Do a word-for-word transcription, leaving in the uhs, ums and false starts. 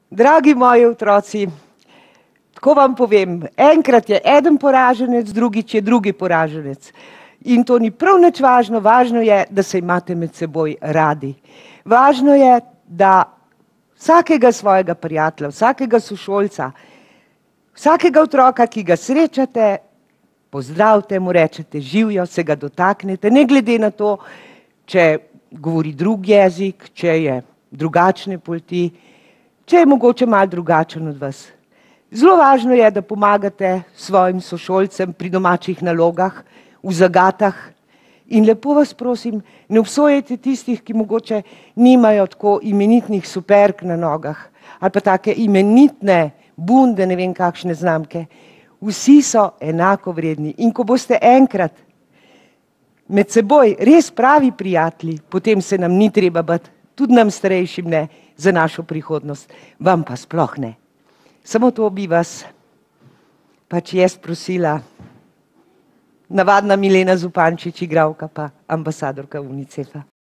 Dragi moji otroci, tako vam povem, enkrat je eden poraženec, drugič je drugi poraženec. In to ni prav nič važno, važno je, da se imate med seboj radi. Važno je, da vsakega svojega prijatelja, vsakega sošolca, vsakega otroka, ki ga srečate, pozdravite, mu rečete živijo, se ga dotaknete, ne glede na to, če govori drug jezik, če je drugačne polti, če je mogoče malo drugačen od vas. Zelo važno je, da pomagate svojim sošolcem pri domačih nalogah, v zagatah in lepo vas prosim, ne obsojajte tistih, ki mogoče nimajo tako imenitnih superg na nogah ali pa take imenitne bunde, ne vem kakšne znamke. Vsi so enako vredni in ko boste enkrat med seboj res pravi prijatelji, potem se nam ni treba bati, tudi nam starejšim ne, za našo prihodnost, vam pa sploh ne. Samo to bi vas pač jaz prosila, navadna Milena Zupančič, igralka pa ambasadorka Unicefa.